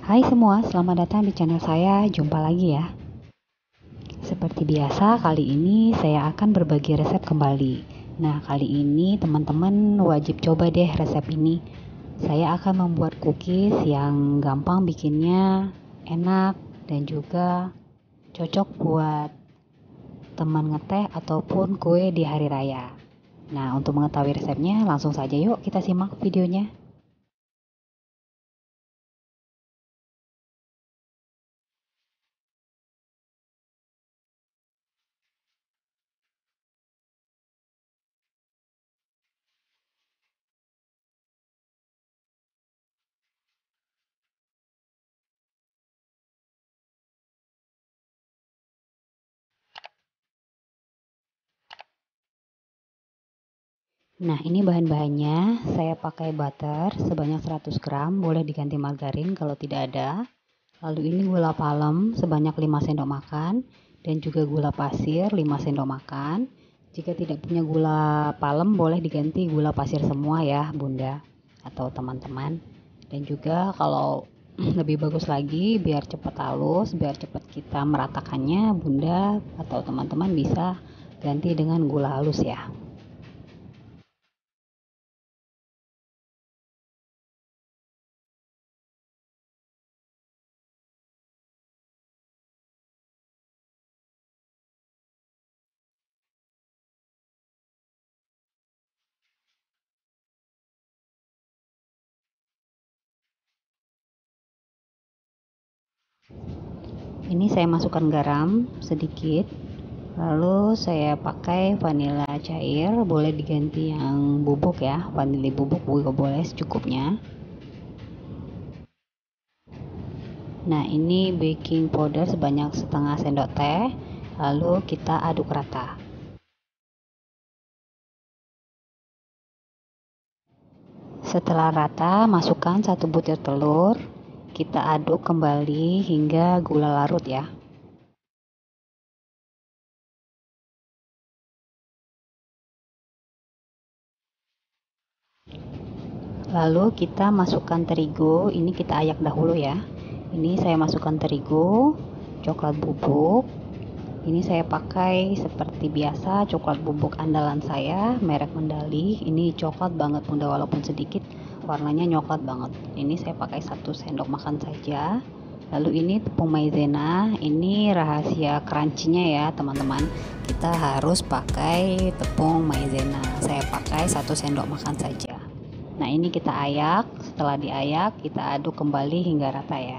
Hai semua, selamat datang di channel saya. Jumpa lagi ya. Seperti biasa, kali ini saya akan berbagi resep kembali. Nah, kali ini teman-teman wajib coba deh resep ini. Saya akan membuat cookies yang gampang bikinnya, enak, dan juga cocok buat teman ngeteh ataupun kue di hari raya. Nah, untuk mengetahui resepnya, langsung saja yuk kita simak videonya. Nah, ini bahan-bahannya. Saya pakai butter sebanyak 100 gram, boleh diganti margarin kalau tidak ada. Lalu ini gula palem sebanyak 5 sendok makan dan juga gula pasir 5 sendok makan. Jika tidak punya gula palem, boleh diganti gula pasir semua ya, Bunda atau teman-teman. Dan juga kalau lebih bagus lagi biar cepat halus, biar cepat kita meratakannya, Bunda atau teman-teman bisa ganti dengan gula halus ya. Ini saya masukkan garam sedikit, lalu saya pakai vanila cair, boleh diganti yang bubuk ya, vanili bubuk juga boleh secukupnya. Nah, ini baking powder sebanyak setengah sendok teh, lalu kita aduk rata. Setelah rata, masukkan 1 butir telur, kita aduk kembali hingga gula larut ya. Lalu kita masukkan terigu, ini kita ayak dahulu ya. Ini saya masukkan terigu, coklat bubuk. Ini saya pakai seperti biasa coklat bubuk andalan saya, merek Mendali. Ini coklat banget Bunda, walaupun sedikit warnanya coklat banget. Ini saya pakai 1 sendok makan saja. Lalu ini tepung maizena, ini rahasia crunchy-nya ya teman-teman. Kita harus pakai tepung maizena. Saya pakai 1 sendok makan saja. Nah, ini kita ayak, setelah diayak kita aduk kembali hingga rata ya.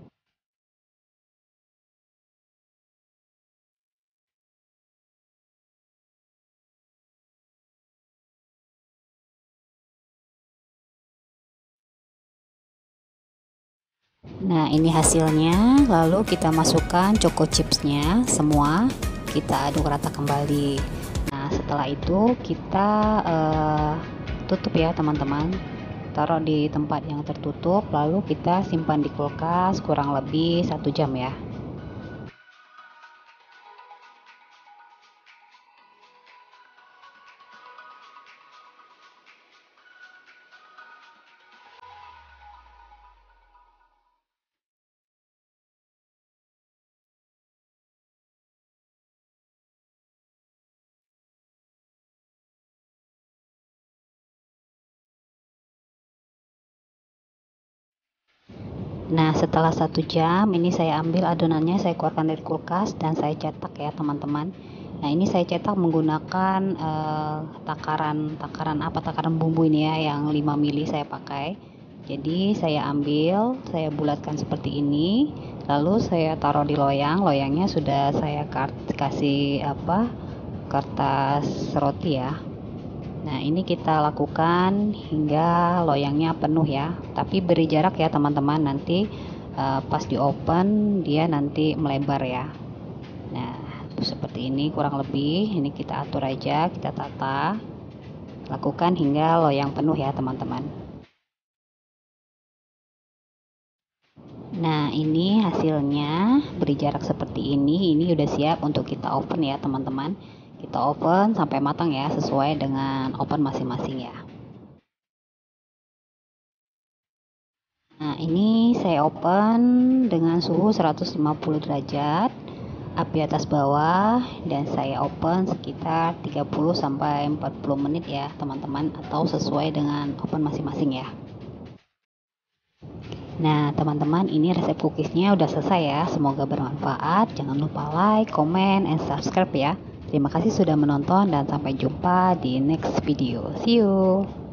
Nah, ini hasilnya. Lalu kita masukkan choco chipsnya semua, kita aduk rata kembali. Nah, setelah itu kita tutup ya teman-teman, taruh di tempat yang tertutup, lalu kita simpan di kulkas kurang lebih 1 jam ya. Nah, setelah 1 jam ini saya ambil adonannya, saya keluarkan dari kulkas dan saya cetak ya teman-teman. Nah, ini saya cetak menggunakan takaran bumbu ini ya, yang 5 mili saya pakai. Jadi saya ambil, saya bulatkan seperti ini, lalu saya taruh di loyang. Loyangnya sudah saya kasih kertas roti ya. Nah, ini kita lakukan hingga loyangnya penuh ya. Tapi beri jarak ya teman-teman, nanti pas di open dia nanti melebar ya. Nah, seperti ini kurang lebih. Ini kita atur aja, kita tata. Lakukan hingga loyang penuh ya teman-teman. Nah, ini hasilnya, beri jarak seperti ini udah siap untuk kita open ya teman-teman. Kita open sampai matang ya, sesuai dengan oven masing-masing ya. Nah, ini ini saya open dengan suhu 150 derajat, api atas bawah, dan saya open sekitar 30-40 menit ya teman-teman, atau sesuai dengan oven masing-masing ya. Nah teman-teman, ini resep cookiesnya udah selesai ya. Semoga bermanfaat. Jangan lupa like, comment, and subscribe ya. Terima kasih sudah menonton dan sampai jumpa di next video. See you.